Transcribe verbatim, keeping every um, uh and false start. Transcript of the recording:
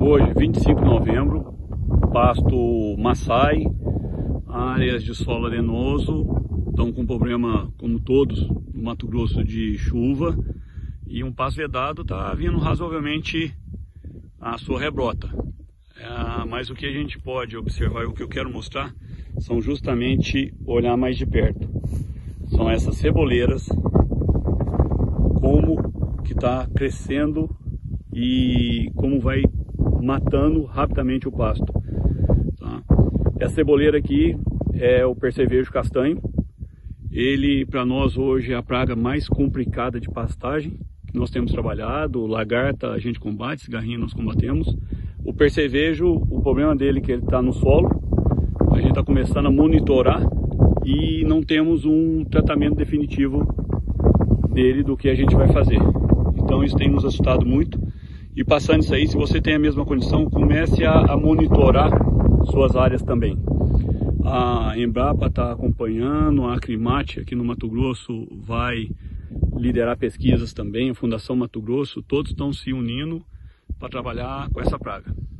Hoje, vinte e cinco de novembro, pasto Maçai, áreas de solo arenoso, estão com problema, como todos, no Mato Grosso, de chuva, e um pasto vedado está vindo razoavelmente a sua rebrota. É, mas o que a gente pode observar e o que eu quero mostrar são justamente olhar mais de perto. São essas ceboleiras, como que está crescendo e como vai matando rapidamente o pasto. Tá? Essa ceboleira aqui é o percevejo castanho. Ele, para nós hoje, é a praga mais complicada de pastagem que nós temos trabalhado. Lagarta a gente combate, cigarrinha nós combatemos. O percevejo, o problema dele é que ele está no solo. A gente está começando a monitorar e não temos um tratamento definitivo dele do que a gente vai fazer. Então isso tem nos assustado muito. E passando isso aí, se você tem a mesma condição, comece a, a monitorar suas áreas também. A Embrapa está acompanhando, a Acrimate aqui no Mato Grosso vai liderar pesquisas também, a Fundação Mato Grosso, todos estão se unindo para trabalhar com essa praga.